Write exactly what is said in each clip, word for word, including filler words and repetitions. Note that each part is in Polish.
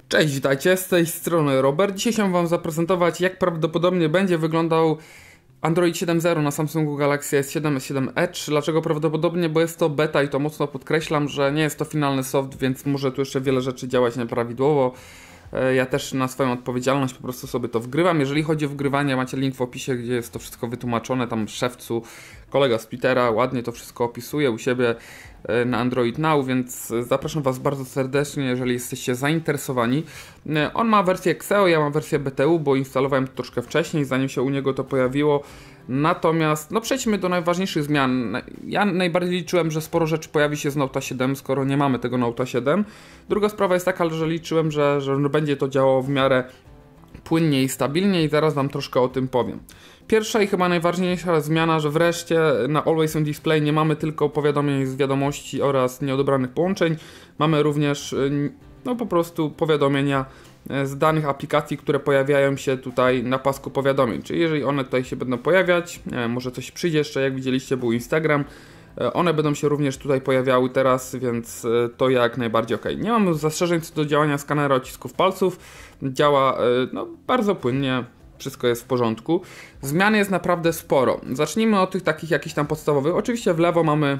Cześć, witajcie, z tej strony Robert. Dzisiaj chciałem wam zaprezentować, jak prawdopodobnie będzie wyglądał Android siedem zero na Samsungu Galaxy S siedem, S siedem Edge. Dlaczego prawdopodobnie? Bo jest to beta i to mocno podkreślam, że nie jest to finalny soft, więc może tu jeszcze wiele rzeczy działać nieprawidłowo. Ja też na swoją odpowiedzialność po prostu sobie to wgrywam. Jeżeli chodzi o wgrywanie, macie link w opisie, gdzie jest to wszystko wytłumaczone. Tam szewcu, kolega z Twittera ładnie to wszystko opisuje u siebie na Android Now, więc zapraszam was bardzo serdecznie, jeżeli jesteście zainteresowani. On ma wersję Xeo, ja mam wersję B T U, bo instalowałem to troszkę wcześniej, zanim się u niego to pojawiło. Natomiast, no przejdźmy do najważniejszych zmian. Ja najbardziej liczyłem, że sporo rzeczy pojawi się z Note siedem, skoro nie mamy tego Note siedem. Druga sprawa jest taka, że liczyłem, że, że będzie to działało w miarę płynnie i stabilnie i zaraz wam troszkę o tym powiem. Pierwsza i chyba najważniejsza zmiana, że wreszcie na Always On Display nie mamy tylko powiadomień z wiadomości oraz nieodebranych połączeń. Mamy również no po prostu powiadomienia z danych aplikacji, które pojawiają się tutaj na pasku powiadomień. Czyli jeżeli one tutaj się będą pojawiać, nie wiem, może coś przyjdzie jeszcze, jak widzieliście był Instagram, one będą się również tutaj pojawiały teraz, więc to jak najbardziej ok. Nie mam zastrzeżeń co do działania skanera odcisków palców, działa no, bardzo płynnie. Wszystko jest w porządku. Zmian jest naprawdę sporo. Zacznijmy od tych takich jakichś tam podstawowych. Oczywiście w lewo mamy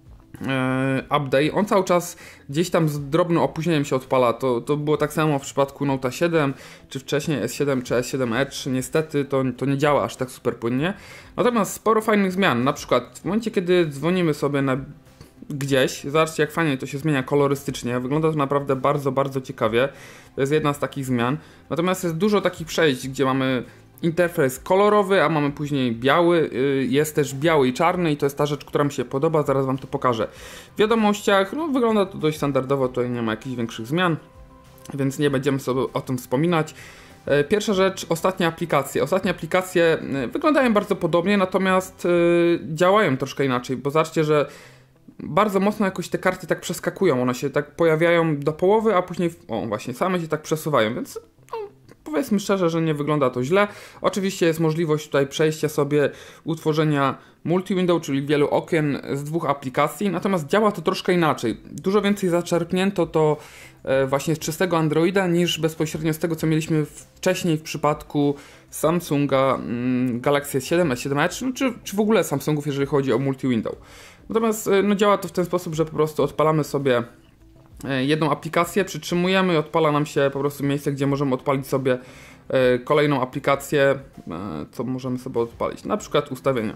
e, update. On cały czas gdzieś tam z drobnym opóźnieniem się odpala. To, to było tak samo w przypadku Note siedem, czy wcześniej S siedem, czy S siedem Edge. Niestety to, to nie działa aż tak super płynnie. Natomiast sporo fajnych zmian. Na przykład w momencie, kiedy dzwonimy sobie na gdzieś, zobaczcie jak fajnie to się zmienia kolorystycznie, wygląda to naprawdę bardzo, bardzo ciekawie, to jest jedna z takich zmian, natomiast jest dużo takich przejść, gdzie mamy interfejs kolorowy, a mamy później biały, jest też biały i czarny i to jest ta rzecz, która mi się podoba, zaraz wam to pokażę. W wiadomościach, no wygląda to dość standardowo, tutaj nie ma jakichś większych zmian, więc nie będziemy sobie o tym wspominać. Pierwsza rzecz, ostatnie aplikacje. Ostatnie aplikacje wyglądają bardzo podobnie, natomiast działają troszkę inaczej, bo zobaczcie, że bardzo mocno jakoś te karty tak przeskakują, one się tak pojawiają do połowy, a później, o właśnie, same się tak przesuwają, więc no, powiedzmy szczerze, że nie wygląda to źle. Oczywiście jest możliwość tutaj przejścia sobie utworzenia multi-window, czyli wielu okien z dwóch aplikacji, natomiast działa to troszkę inaczej. Dużo więcej zaczerpnięto to e, właśnie z czystego Androida niż bezpośrednio z tego, co mieliśmy wcześniej w przypadku Samsunga mm, Galaxy S siedem, S siedem Edge, no, czy, czy w ogóle Samsungów, jeżeli chodzi o multi-window. Natomiast no, działa to w ten sposób, że po prostu odpalamy sobie jedną aplikację, przytrzymujemy i odpala nam się po prostu miejsce, gdzie możemy odpalić sobie kolejną aplikację, co możemy sobie odpalić, na przykład ustawienia.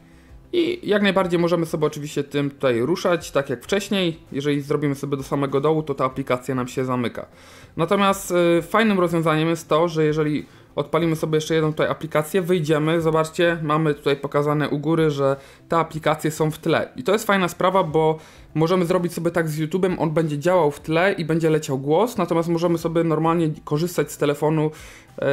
I jak najbardziej możemy sobie oczywiście tym tutaj ruszać, tak jak wcześniej. Jeżeli zrobimy sobie do samego dołu, to ta aplikacja nam się zamyka. Natomiast fajnym rozwiązaniem jest to, że jeżeli odpalimy sobie jeszcze jedną tutaj aplikację, wyjdziemy, zobaczcie, mamy tutaj pokazane u góry, że te aplikacje są w tle. I to jest fajna sprawa, bo możemy zrobić sobie tak z YouTube'em, on będzie działał w tle i będzie leciał głos, natomiast możemy sobie normalnie korzystać z telefonu yy,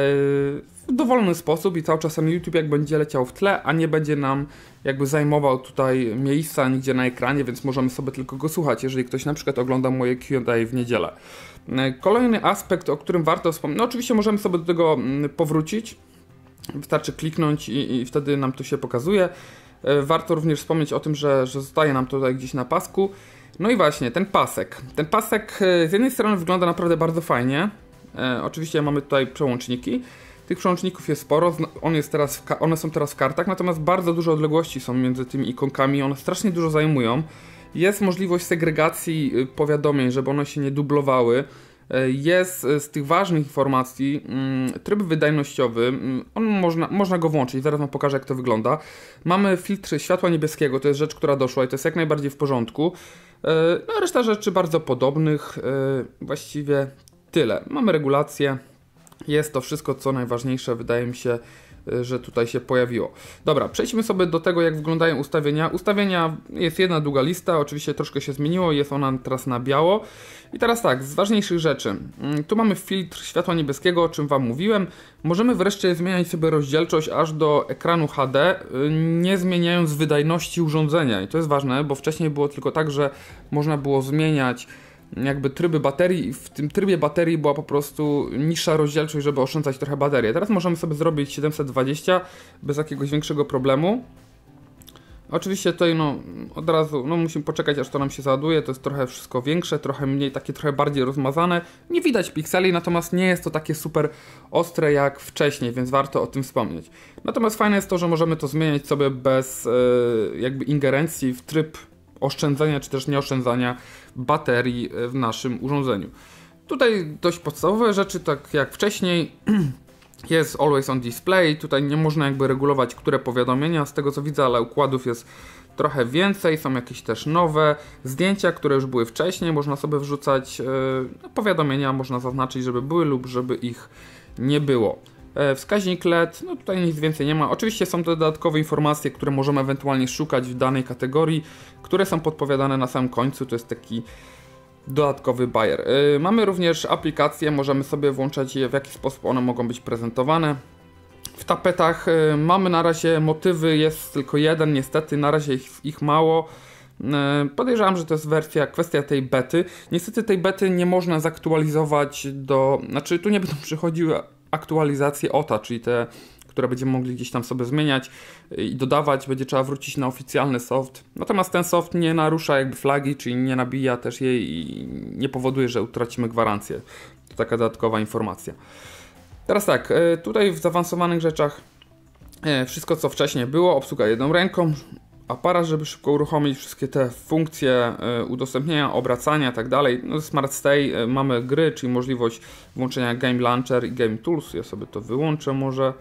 w dowolny sposób i cały czas sam YouTube jak będzie leciał w tle, a nie będzie nam jakby zajmował tutaj miejsca nigdzie na ekranie, więc możemy sobie tylko go słuchać, jeżeli ktoś na przykład ogląda moje Q and A w niedzielę. Kolejny aspekt, o którym warto wspomnieć, no oczywiście możemy sobie do tego powrócić, wystarczy kliknąć i, i wtedy nam to się pokazuje. Warto również wspomnieć o tym, że, że zostaje nam to tutaj gdzieś na pasku. No i właśnie, ten pasek. Ten pasek z jednej strony wygląda naprawdę bardzo fajnie. E, oczywiście mamy tutaj przełączniki. Tych przełączników jest sporo, on jest teraz w, one są teraz w kartach, natomiast bardzo duże odległości są między tymi ikonkami, one strasznie dużo zajmują. Jest możliwość segregacji powiadomień, żeby one się nie dublowały. Jest z tych ważnych informacji tryb wydajnościowy, on można, można go włączyć, zaraz wam pokażę jak to wygląda. Mamy filtr światła niebieskiego, to jest rzecz, która doszła i to jest jak najbardziej w porządku. No a reszta rzeczy bardzo podobnych, właściwie tyle. Mamy regulacje, jest to wszystko co najważniejsze, wydaje mi się, że tutaj się pojawiło. Dobra, przejdźmy sobie do tego, jak wyglądają ustawienia. Ustawienia jest jedna długa lista, oczywiście troszkę się zmieniło, jest ona teraz na biało. I teraz tak, z ważniejszych rzeczy. Tu mamy filtr światła niebieskiego, o czym wam mówiłem. Możemy wreszcie zmieniać sobie rozdzielczość aż do ekranu H D, nie zmieniając wydajności urządzenia. I to jest ważne, bo wcześniej było tylko tak, że można było zmieniać jakby tryby baterii i w tym trybie baterii była po prostu niższa rozdzielczość, żeby oszczędzać trochę baterię. Teraz możemy sobie zrobić siedemset dwadzieścia bez jakiegoś większego problemu. Oczywiście tutaj no od razu no musimy poczekać, aż to nam się załaduje, to jest trochę wszystko większe, trochę mniej, takie trochę bardziej rozmazane. Nie widać pikseli, natomiast nie jest to takie super ostre jak wcześniej, więc warto o tym wspomnieć. Natomiast fajne jest to, że możemy to zmieniać sobie bez yy, jakby ingerencji w tryb oszczędzania czy też nieoszczędzania baterii w naszym urządzeniu. Tutaj dość podstawowe rzeczy, tak jak wcześniej. Jest Always on Display, tutaj nie można jakby regulować, które powiadomienia, z tego co widzę, ale układów jest trochę więcej, są jakieś też nowe zdjęcia, które już były wcześniej, można sobie wrzucać, yy, powiadomienia można zaznaczyć, żeby były lub żeby ich nie było. Yy, wskaźnik L E D, no tutaj nic więcej nie ma, oczywiście są to dodatkowe informacje, które możemy ewentualnie szukać w danej kategorii, które są podpowiadane na samym końcu, to jest taki dodatkowy bajer. Yy, mamy również aplikacje, możemy sobie włączać je, w jaki sposób one mogą być prezentowane. W tapetach yy, mamy na razie motywy, jest tylko jeden, niestety na razie ich, ich mało. Yy, podejrzewam, że to jest wersja, kwestia tej bety. Niestety tej bety nie można zaktualizować do, znaczy tu nie będą przychodziły aktualizacje O T A, czyli te, które będziemy mogli gdzieś tam sobie zmieniać i dodawać, będzie trzeba wrócić na oficjalny soft. Natomiast ten soft nie narusza jakby flagi, czyli nie nabija też jej i nie powoduje, że utracimy gwarancję. To taka dodatkowa informacja. Teraz tak, tutaj w zaawansowanych rzeczach wszystko co wcześniej było, obsługa jedną ręką, aparat, żeby szybko uruchomić wszystkie te funkcje udostępnienia, obracania i tak dalej. No, Smart Stay, mamy gry, czyli możliwość włączenia Game Launcher i Game Tools. Ja sobie to wyłączę może.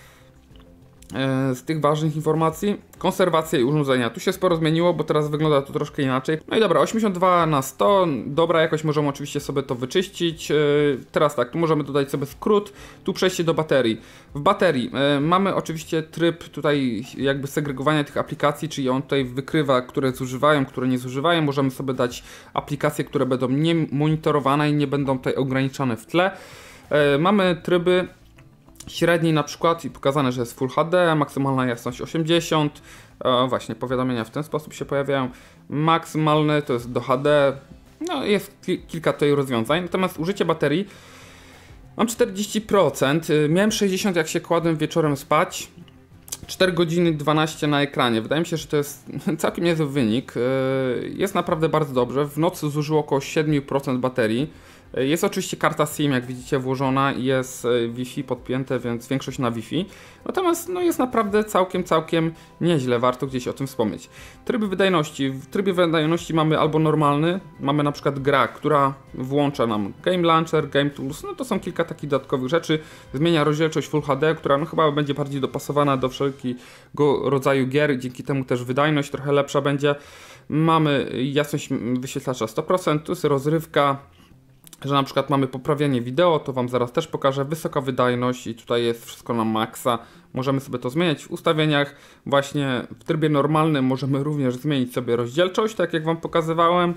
Z tych ważnych informacji, konserwacja i urządzenia. Tu się sporo zmieniło, bo teraz wygląda to troszkę inaczej. No i dobra, osiemdziesiąt dwa na sto, dobra jakość, możemy oczywiście sobie to wyczyścić. Teraz tak, tu możemy dodać sobie skrót, tu przejście do baterii. W baterii mamy oczywiście tryb tutaj jakby segregowania tych aplikacji, czyli on tutaj wykrywa, które zużywają, które nie zużywają. Możemy sobie dać aplikacje, które będą nie monitorowane i nie będą tutaj ograniczone w tle. Mamy tryby średniej na przykład i pokazane, że jest Full H D, maksymalna jasność osiemdziesiąt, e, właśnie powiadomienia w ten sposób się pojawiają, maksymalny to jest do H D, no jest ki kilka tutaj rozwiązań, natomiast użycie baterii mam czterdzieści procent, miałem sześćdziesiąt jak się kładłem wieczorem spać, cztery godziny dwanaście na ekranie, wydaje mi się, że to jest całkiem niezły wynik, jest naprawdę bardzo dobrze, w nocy zużyło około siedem procent baterii. Jest oczywiście karta SIM, jak widzicie, włożona i jest Wi-Fi podpięte, więc większość na Wi-Fi. Natomiast no, jest naprawdę całkiem, całkiem nieźle, warto gdzieś o tym wspomnieć. Tryby wydajności. W trybie wydajności mamy albo normalny, mamy na przykład gra, która włącza nam Game Launcher, Game Tools, no to są kilka takich dodatkowych rzeczy. Zmienia rozdzielczość Full H D, która no, chyba będzie bardziej dopasowana do wszelkiego rodzaju gier, dzięki temu też wydajność trochę lepsza będzie. Mamy jasność wyświetlacza sto procent, tu jest rozrywka, że na przykład mamy poprawianie wideo, to Wam zaraz też pokażę, wysoka wydajność i tutaj jest wszystko na maksa, możemy sobie to zmieniać w ustawieniach, właśnie w trybie normalnym możemy również zmienić sobie rozdzielczość, tak jak Wam pokazywałem,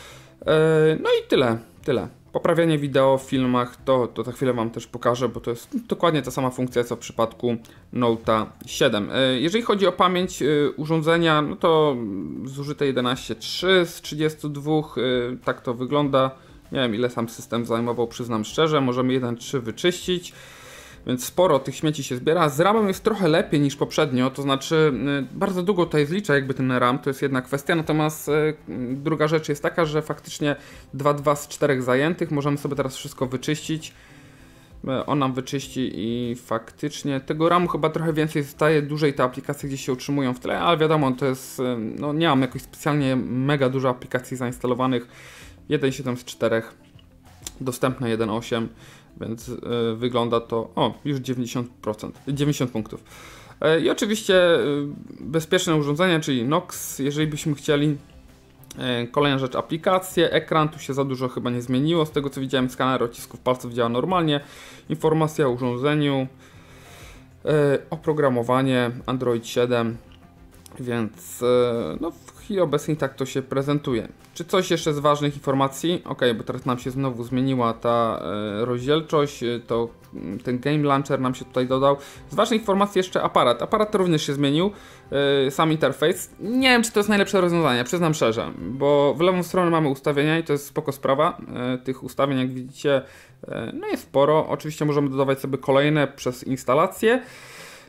no i tyle, tyle. Poprawianie wideo w filmach, to, to za chwilę Wam też pokażę, bo to jest dokładnie ta sama funkcja co w przypadku Note'a siedem. Jeżeli chodzi o pamięć urządzenia, no to zużyte jedenaście przecinek trzy z trzydziestu dwóch, tak to wygląda. Nie wiem ile sam system zajmował, przyznam szczerze, możemy jeden przecinek trzy wyczyścić, więc sporo tych śmieci się zbiera. Z ramem jest trochę lepiej niż poprzednio, to znaczy bardzo długo tutaj zlicza jakby ten RAM, to jest jedna kwestia, natomiast druga rzecz jest taka, że faktycznie dwa przecinek dwa z czterech zajętych, możemy sobie teraz wszystko wyczyścić. On nam wyczyści i faktycznie tego ramu chyba trochę więcej zostaje, dłużej te aplikacje gdzieś się utrzymują w tle, ale wiadomo, to jest, no nie mam jakoś specjalnie mega dużo aplikacji zainstalowanych. jeden przecinek siedem z czterech, dostępne jeden przecinek osiem, więc yy, wygląda to, o, już dziewięćdziesiąt procent, dziewięćdziesiąt punktów. Yy, I oczywiście yy, bezpieczne urządzenie, czyli Knox, jeżeli byśmy chcieli. Yy, kolejna rzecz, aplikacje, ekran, tu się za dużo chyba nie zmieniło, z tego co widziałem skaner odcisków palców działa normalnie, informacja o urządzeniu, yy, oprogramowanie Android siedem, więc yy, no w chwili obecnej tak to się prezentuje. Czy coś jeszcze z ważnych informacji? Ok, bo teraz nam się znowu zmieniła ta e, rozdzielczość, to ten Game Launcher nam się tutaj dodał. Z ważnych informacji jeszcze aparat. Aparat również się zmienił, e, sam interfejs. Nie wiem, czy to jest najlepsze rozwiązanie, przyznam szczerze, bo w lewą stronę mamy ustawienia i to jest spoko sprawa. E, tych ustawień, jak widzicie, e, no jest sporo. Oczywiście możemy dodawać sobie kolejne przez instalację.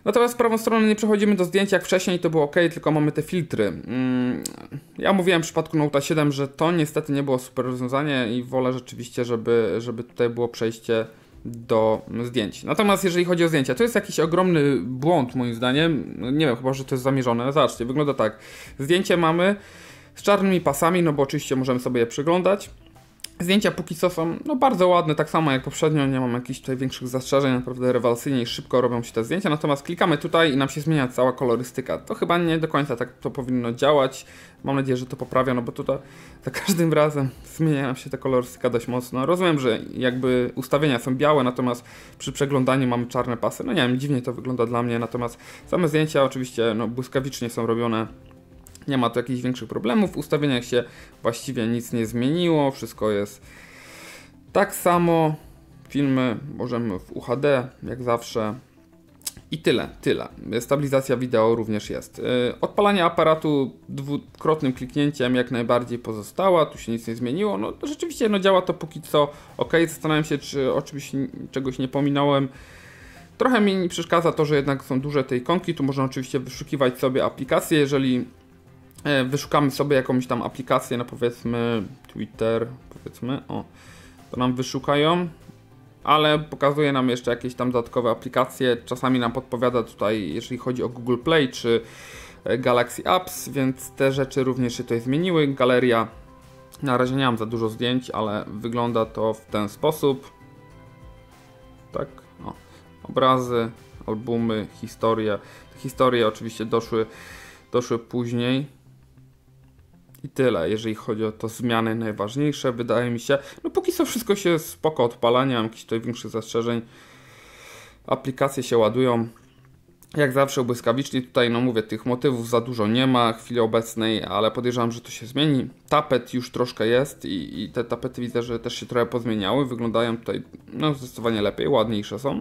Natomiast w prawą stronę nie przechodzimy do zdjęć jak wcześniej, to było ok, tylko mamy te filtry. Mm, ja mówiłem w przypadku Note siedem, że to niestety nie było super rozwiązanie i wolę rzeczywiście, żeby, żeby tutaj było przejście do zdjęć. Natomiast jeżeli chodzi o zdjęcia, to jest jakiś ogromny błąd moim zdaniem. Nie wiem, chyba że to jest zamierzone. Zobaczcie, wygląda tak. Zdjęcie mamy z czarnymi pasami, no bo oczywiście możemy sobie je przyglądać. Zdjęcia póki co są no, bardzo ładne, tak samo jak poprzednio, nie mam jakichś tutaj większych zastrzeżeń, naprawdę rewelacyjnie i szybko robią się te zdjęcia, natomiast klikamy tutaj i nam się zmienia cała kolorystyka. To chyba nie do końca tak to powinno działać, mam nadzieję, że to poprawia, no bo tutaj za każdym razem zmienia nam się ta kolorystyka dość mocno. Rozumiem, że jakby ustawienia są białe, natomiast przy przeglądaniu mamy czarne pasy, no nie wiem, dziwnie to wygląda dla mnie, natomiast same zdjęcia oczywiście no, błyskawicznie są robione. Nie ma tu jakichś większych problemów, w ustawieniach się właściwie nic nie zmieniło, wszystko jest tak samo, filmy możemy w U H D, jak zawsze i tyle, tyle. Stabilizacja wideo również jest. Yy, odpalanie aparatu dwukrotnym kliknięciem jak najbardziej pozostała, tu się nic nie zmieniło, no rzeczywiście no, działa to póki co ok, zastanawiam się, czy oczywiście czegoś nie pominąłem. Trochę mi przeszkadza to, że jednak są duże te ikonki, tu można oczywiście wyszukiwać sobie aplikacje, jeżeli wyszukamy sobie jakąś tam aplikację, no powiedzmy Twitter, powiedzmy, o, to nam wyszukają, ale pokazuje nam jeszcze jakieś tam dodatkowe aplikacje, czasami nam podpowiada tutaj, jeżeli chodzi o Google Play czy Galaxy Apps, więc te rzeczy również się tutaj zmieniły. Galeria, na razie nie mam za dużo zdjęć, ale wygląda to w ten sposób, tak, o, obrazy, albumy, historie, te historie oczywiście doszły, doszły później. I tyle, jeżeli chodzi o to zmiany najważniejsze, wydaje mi się. No póki co wszystko się spoko odpala, nie mam jakichś tutaj większych zastrzeżeń. Aplikacje się ładują. Jak zawsze błyskawicznie, tutaj no mówię, tych motywów za dużo nie ma w chwili obecnej, ale podejrzewam, że to się zmieni. Tapet już troszkę jest i, i te tapety widzę, że też się trochę pozmieniały. Wyglądają tutaj no zdecydowanie lepiej, ładniejsze są.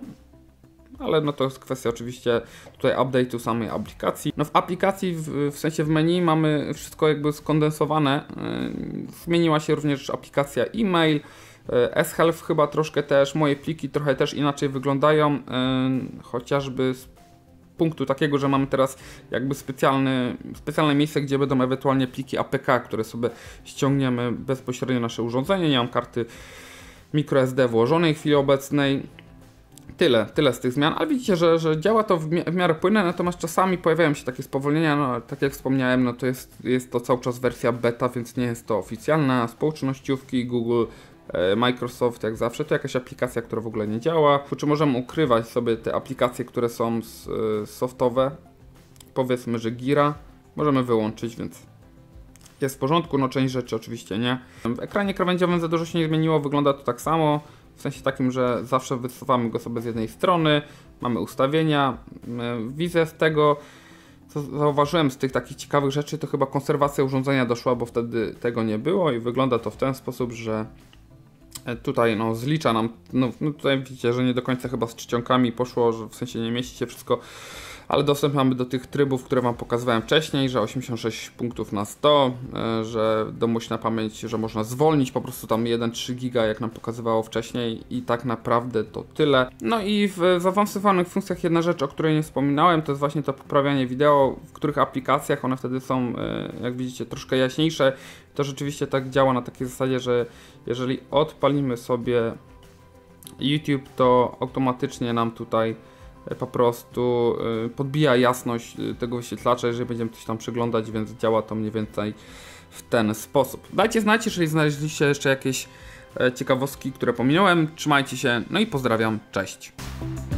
Ale no to jest kwestia oczywiście tutaj update'u samej aplikacji. No w aplikacji, w, w sensie w menu mamy wszystko jakby skondensowane. Yy, zmieniła się również aplikacja e-mail, yy, S-Health chyba troszkę też, moje pliki trochę też inaczej wyglądają, yy, chociażby z punktu takiego, że mamy teraz jakby specjalny, specjalne miejsce, gdzie będą ewentualnie pliki A P K, które sobie ściągniemy bezpośrednio na nasze urządzenie. Nie mam karty microSD włożonej w chwili obecnej. Tyle, tyle z tych zmian, ale widzicie, że, że działa to w, mi w miarę płynne, natomiast czasami pojawiają się takie spowolnienia, no tak jak wspomniałem, no to jest, jest to cały czas wersja beta, więc nie jest to oficjalna, społecznościówki, Google, e, Microsoft jak zawsze, to jakaś aplikacja, która w ogóle nie działa, czy możemy ukrywać sobie te aplikacje, które są z, e, softowe, powiedzmy, że Gira, możemy wyłączyć, więc jest w porządku, no część rzeczy oczywiście nie. W ekranie krawędziowym za dużo się nie zmieniło, wygląda to tak samo. W sensie takim, że zawsze wysuwamy go sobie z jednej strony, mamy ustawienia, wizję z tego, co zauważyłem z tych takich ciekawych rzeczy, to chyba konserwacja urządzenia doszła, bo wtedy tego nie było i wygląda to w ten sposób, że tutaj no zlicza nam, no, no tutaj widzicie, że nie do końca chyba z czcionkami poszło, że w sensie nie mieści się wszystko, ale dostęp mamy do tych trybów, które wam pokazywałem wcześniej, że osiemdziesiąt sześć punktów na sto, że domyślna pamięć, że można zwolnić po prostu tam jeden przecinek trzy giga, jak nam pokazywało wcześniej i tak naprawdę to tyle. No i w zaawansowanych funkcjach jedna rzecz, o której nie wspominałem, to jest właśnie to poprawianie wideo, w których aplikacjach one wtedy są, jak widzicie, troszkę jaśniejsze. To rzeczywiście tak działa na takiej zasadzie, że jeżeli odpalimy sobie YouTube, to automatycznie nam tutaj po prostu podbija jasność tego wyświetlacza, jeżeli będziemy coś tam przeglądać, więc działa to mniej więcej w ten sposób. Dajcie znać, jeżeli znaleźliście jeszcze jakieś ciekawostki, które pominąłem. Trzymajcie się, no i pozdrawiam, cześć!